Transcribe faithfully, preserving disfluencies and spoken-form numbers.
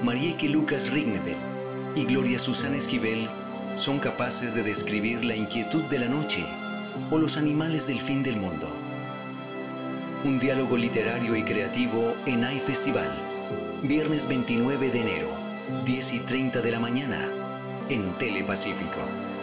Marieke Lucas Rignebel y Gloria Susana Esquivel son capaces de describir la inquietud de la noche o los animales del fin del mundo. Un diálogo literario y creativo en iFestival, viernes veintinueve de enero, diez y treinta de la mañana, en Telepacífico.